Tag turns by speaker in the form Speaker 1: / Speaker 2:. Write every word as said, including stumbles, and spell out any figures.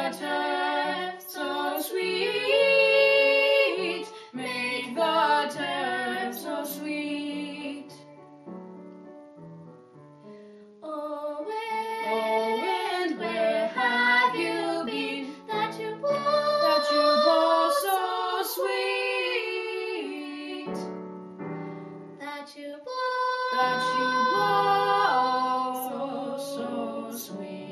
Speaker 1: the turf so sweet, make the turf so sweet. Oh, when, and where have you been, that you blow, that you blow so sweet, that you blow, that you blow so, so sweet.